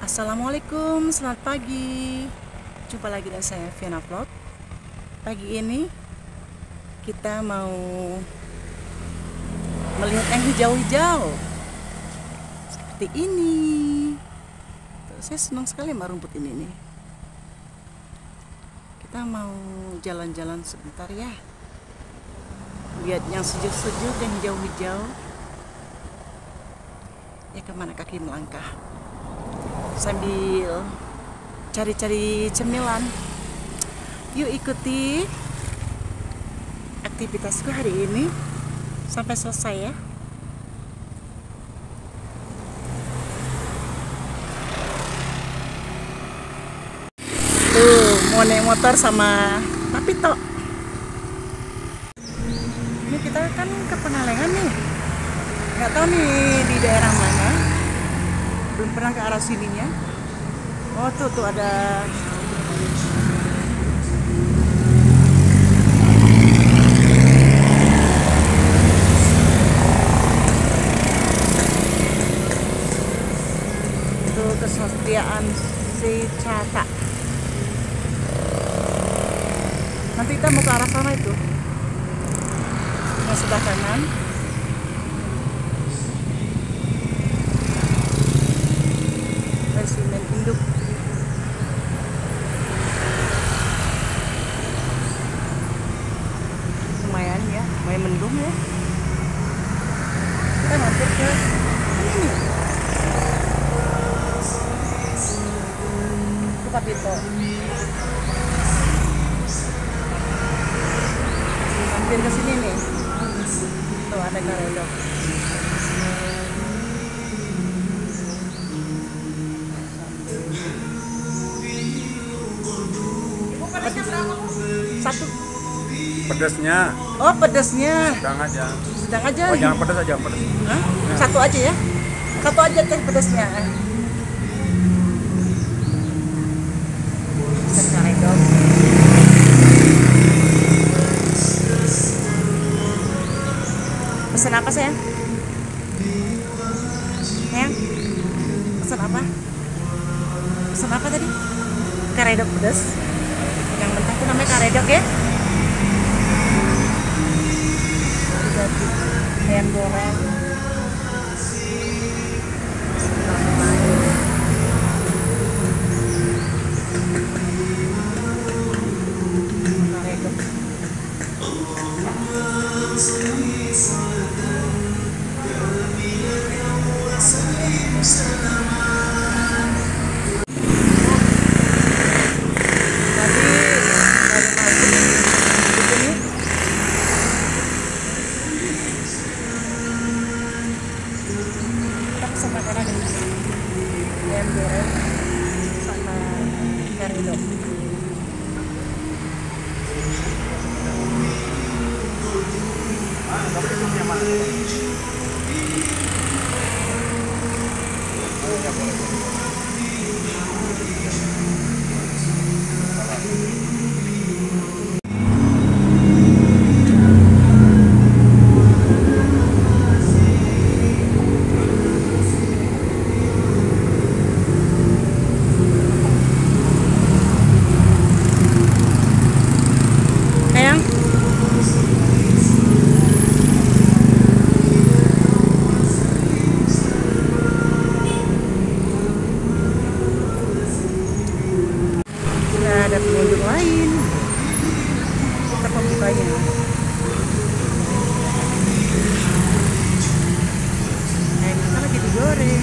Assalamualaikum, selamat pagi. Jumpa lagi dengan saya Viana Vlog. Pagi ini kita mau melihat yang hijau-hijau seperti ini. Tuh, saya senang sekali sama rumput ini nih. Kita mau jalan-jalan sebentar ya. Lihat yang sejuk-sejuk, yang hijau-hijau. Ya, kemana kaki melangkah sambil cari-cari cemilan. Yuk ikuti aktivitasku hari ini sampai selesai ya. Tuh, mau naik motor sama Papito. Ini kita kan ke Pengalengan nih. Nggak tahu nih di daerah mana. Belum pernah ke arah sininya. Oh tuh ada itu Kesetiaan si Cata. Nanti kita mau ke arah sana itu yang sebelah kanan. Resimen induk. Lumayan ya, lumayan mendung ya. Kita mampir ke ini. Itu Papito. Mampir ke sini nih. Tuh ada karedok. Satu. Pedasnya. Oh, pedasnya. Sedang aja. Sedang aja. Oh, jangan pedas aja, pedas. Hah? Satu aja ya. Satu aja teh pedasnya. Karedok. Pesan apa sayang? Sayang? Pesan apa? Pesan apa tadi? Karedok pedas. Yang mentah itu namanya karedok ya. Ayam goreng. Karedok. Ayam goreng sama karedok. Ada pengunjung lain. Kita pembukanya. Kita lagi digoreng.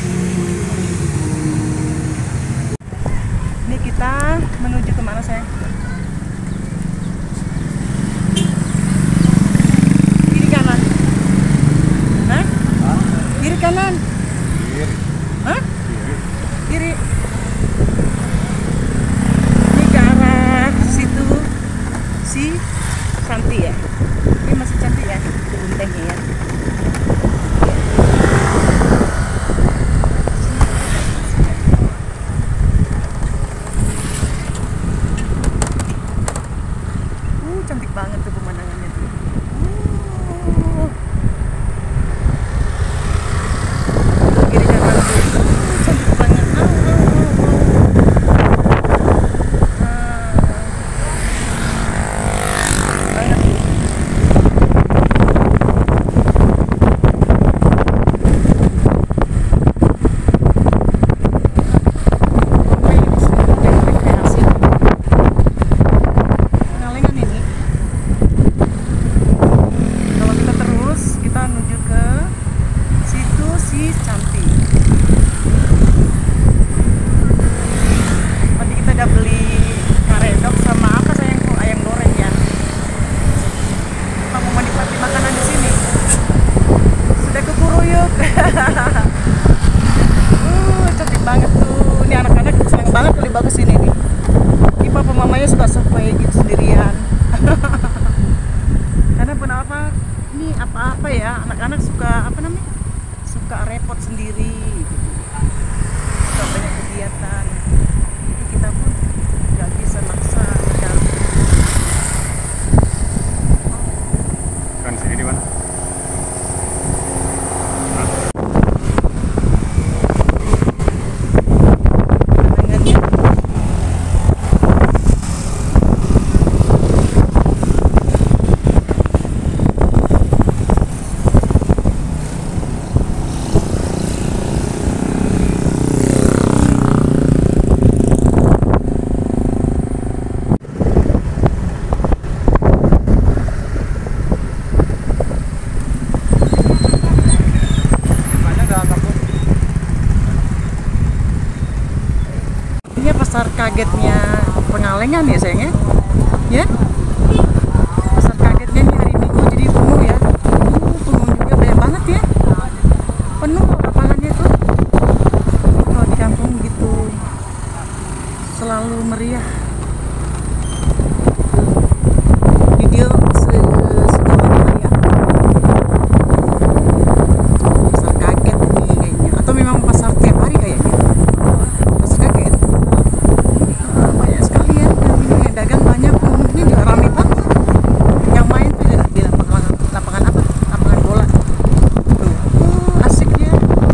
Ini kita menuju kemana sayang? Kiri kanan. Hah? Kiri kanan. Hah? Kiri. Si cantik ya, ini masih cantik ya, buntengnya ya. pasar kagetnya Pengalengan ya sayangnya, ya. Pasar kagetnya nih hari Minggu jadi penuh ya. Penuh juga banyak banget ya. Penuh lapangannya tuh. Kalau di kampung gitu selalu meriah. Video segalanya meriah. Pasar kaget ini kayaknya, atau memang pasar tiap hari kayaknya. Pasar kaget. Banyak sekali ya, yang dagang banyak, pengunjungnya juga ramai banget. Yang main tuh di lapangan apa? Lapangan bola. Tuh, asik ya.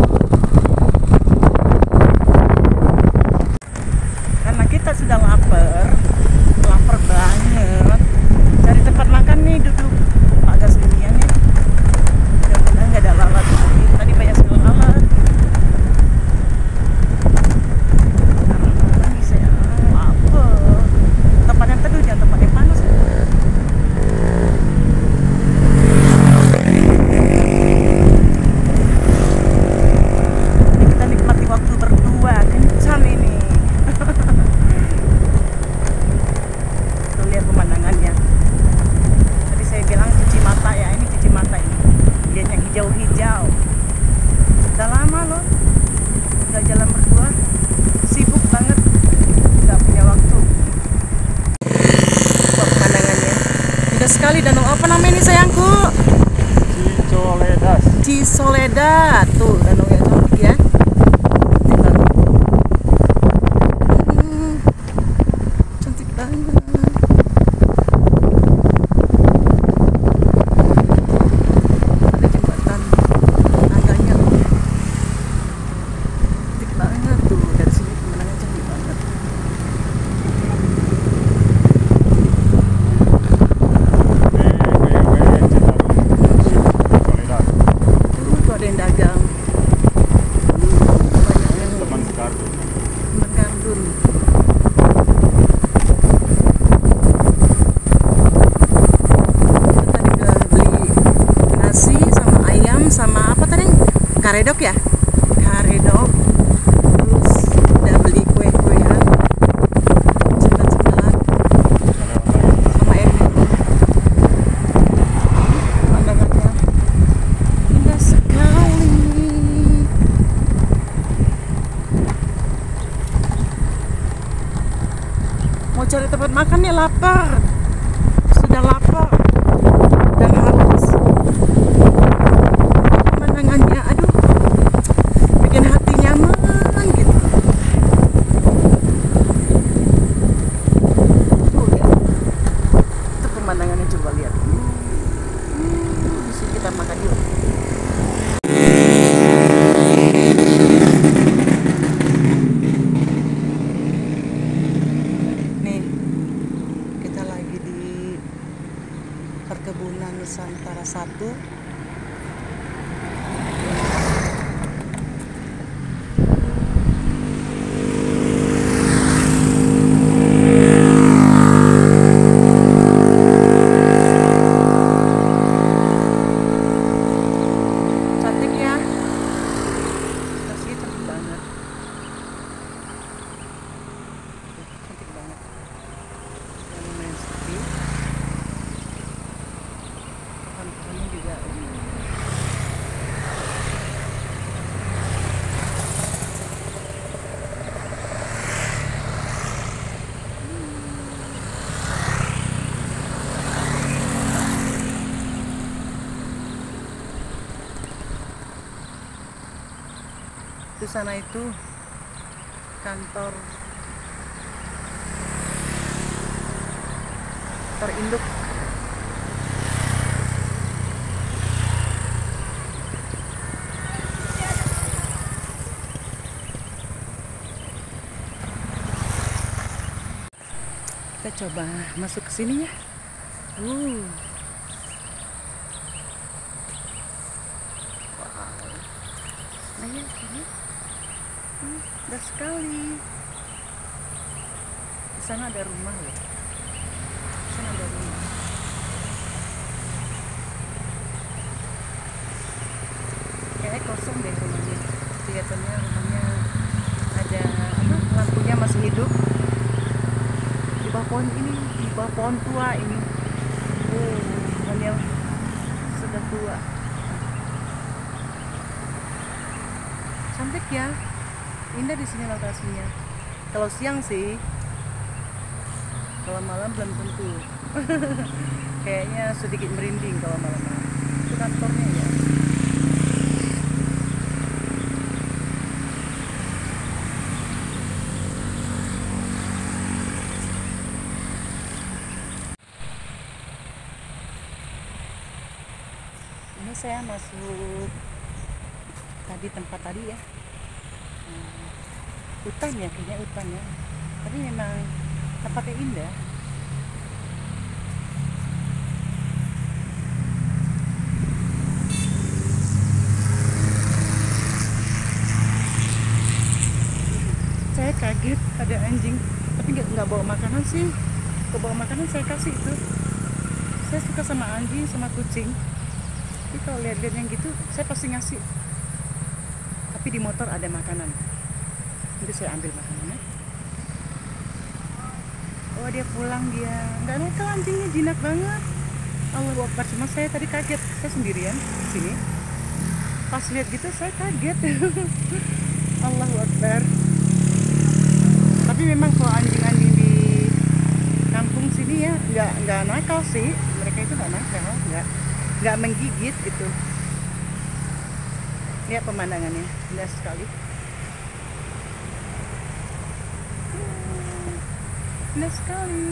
Karena kita sudah lapar banget. Cari tempat makan nih, duduk agak sendirian ya. Mudah-mudahan nggak ada lalat lagi. Tadi banyak sekali lalat. Karena saya lapar. Tempat yang teduh, jangan tempat yang panas. Ini kita nikmati waktu berdua, kencan ini. Tuh lihat pemandangannya. Tadi saya bilang cuci mata ya, ini cuci mata ini. Lihat yang hijau-hijau. Sudah lama loh, udah jalan berdua. Sibuk banget, nggak punya waktu. Wah, pemandangannya indah sekali. Danau apa namanya ini sayangku? Cicoledas. Cisoledad. Tuh danau yang cantik ya. Cantik banget. Ada jembatan tangganya loh. Cantik banget tuh, dari sini pemandangan cantik banget. Cicoledas. Tuh ada yang dagang. Banyak yang Teman kardus. teman kardun. Kita tadi udah beli nasi sama ayam sama apa tadi? Karedok ya? Karedok. Terus udah beli kue-kuean, cemilan-cemilan sama air minum. Pemandangannya indah sekali. Mau cari tempat makan ya, lapar. Sudah lapar dan haus. Pemandangannya, aduh, bikin hati nyaman gitu. Tuh lihat, itu pemandangannya, coba lihat. Di sini kita makan yuk. Nih, kita lagi di perkebunan Nusantara 1. Cantik ya. Asli cantik banget. Cantik banget. Dan lumayan sepi. Pohon-pohonnya juga. Di sana itu kantor induk. Kita coba masuk ke sini ya. Wow. Nah ya, sini. Indah sekali. Di sana ada rumah loh. Di sana ada rumah. Kayaknya kosong deh rumahnya. Kelihatannya rumahnya ada apa? Lampunya masih hidup. pohon ini, di bawah pohon tua ini. Pohonnya sudah tua. Cantik ya, indah di sini lokasinya. Kalau siang sih, kalau malam belum tentu. Kayaknya sedikit merinding kalau malam-malam. Itu kantornya ya. Ini saya masuk tadi tempat tadi ya. Hutan ya, kayaknya hutan ya. Tapi memang tempatnya indah. Saya kaget ada anjing, tapi nggak bawa makanan sih. Kalau bawa makanan saya kasih itu. Saya suka sama anjing, sama kucing. Tapi kalau lihat-lihat yang gitu, saya pasti ngasih. Tapi di motor ada makanan. Nanti saya ambil makanannya. Oh, dia pulang dia. Nggak nakal anjingnya, jinak banget. Allahu Akbar. Cuma saya tadi kaget. Saya sendirian di sini. Pas lihat gitu saya kaget. Allahu Akbar. Tapi memang kalau anjing-anjing di kampung sini ya nggak nakal sih. Mereka itu nggak nakal, nggak menggigit gitu. Lihat pemandangannya, indah sekali. Indah sekali.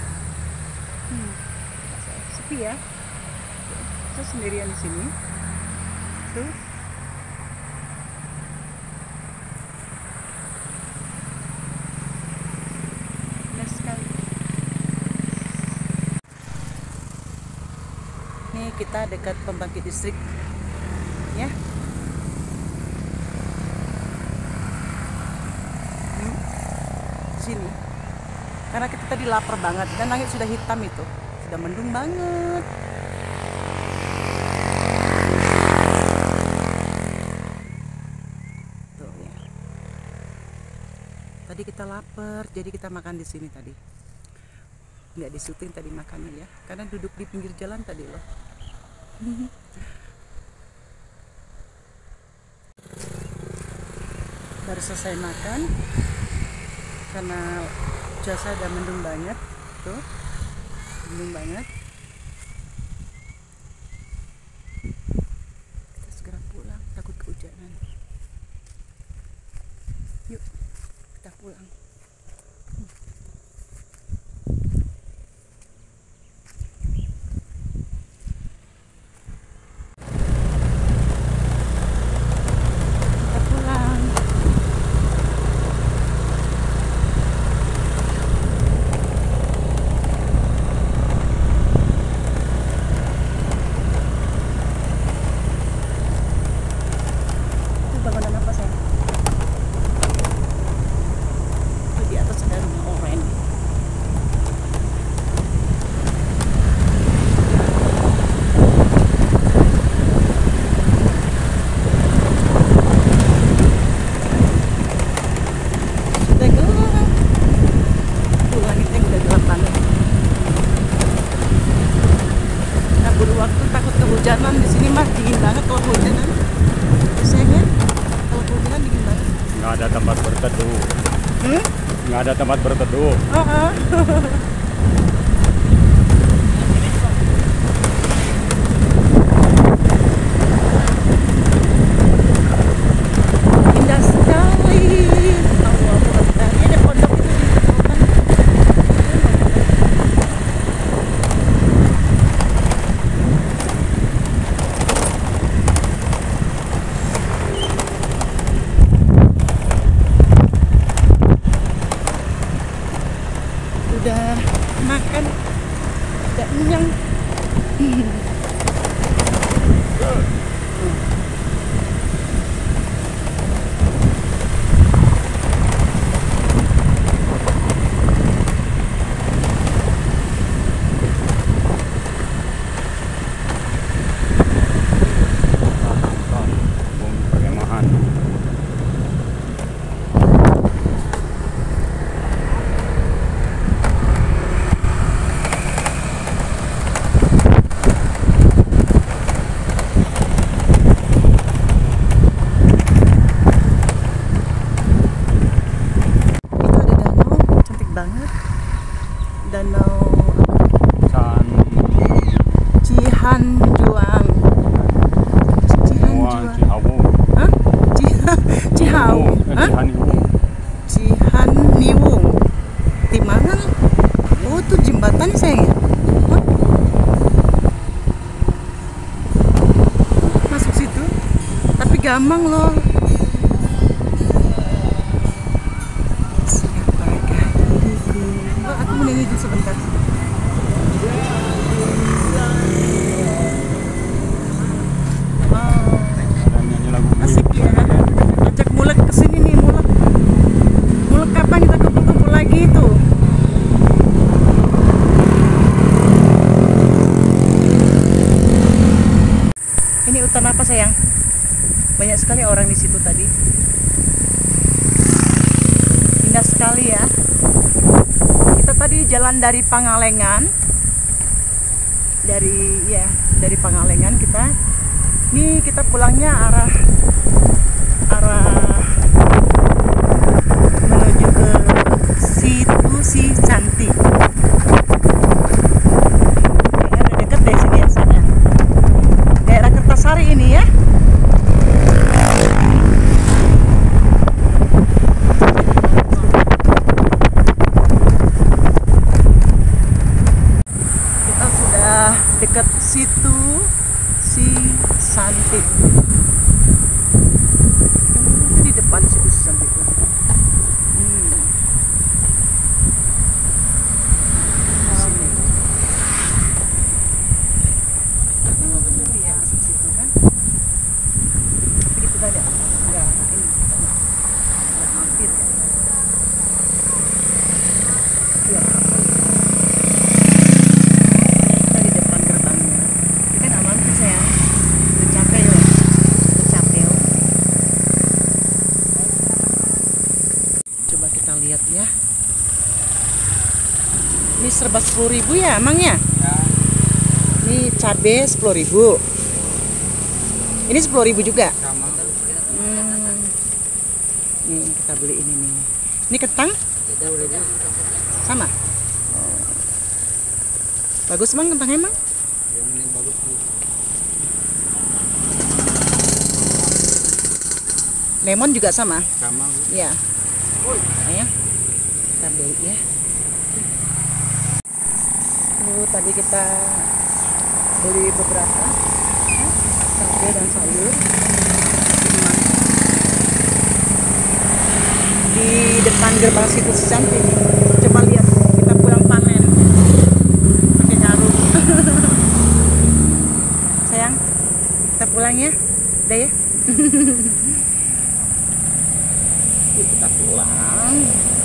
Sepi ya. Saya sendirian di sini. Tuh. Indah sekali. Ini kita dekat pembangkit listrik, ya. Sini. Karena kita tadi lapar banget dan langit sudah hitam itu, sudah mendung banget. Tuh ya. Tadi kita lapar, jadi kita makan di sini tadi. Nggak di syuting tadi makannya ya, karena duduk di pinggir jalan tadi loh. Baru selesai makan karena cuaca udah mendung banget tuh, mendung banget. Kita segera pulang, takut kehujanan. Yuk kita pulang. Hujanan di sini mah dingin banget kalau hujanan. Saya kan kalau hujanan dingin banget. Nggak ada tempat berteduh. Nggak ada tempat berteduh. Indah sekali. Allahu Akbar. Ini ada pondok itu di depan. Udah makan. Hah? Cihaniwung. Cihaniwung. Di mana? Oh, itu jembatan sayang ya? Hah? Masuk situ. Tapi gampang loh. Siapakah diriku? Oh, aku mau nyanyi dulu sebentar. Wow, Ada nyanyi lagu asik ya. Ajak Mulek kesini nih, Mulek. Mulek kapan kita kumpul-kumpul lagi tuh? Ini hutan apa sayang? Banyak sekali orang di situ tadi. Indah sekali ya. Kita tadi jalan dari Pangalengan. Dari Pangalengan kita. Ini kita pulangnya arah menuju ke situ si Cantik. Kayaknya udah deket deh sini ya sayang. Daerah Kertasari ini ya. Kita sudah dekat situ si Santik. Itu di depan situ si Santik. Sini. Iya, masuk situ kan. Tapi kita enggak ini enggak mampir ya. Iya. Kita di depan gerbangnya. Kita nggak mampir sayang. Udah capek loh. Udah capek loh. Coba kita lihat ya. Ini serba 10.000 ya emangnya? Ini cabai 10.000. Ini 10.000 juga. Nih kita beli ini nih. Ini kentang? Sama. Oh. Bagus bang kentangnya emang? Lemon juga sama? Sama. Iya. Ayo kita beli ya. Tadi kita beli beberapa ya, cabai dan sayur di depan gerbang situ si Cantik. Coba lihat kita pulang panen pakai karung. Sayang, kita pulang ya. Udah ya. Yuk kita pulang.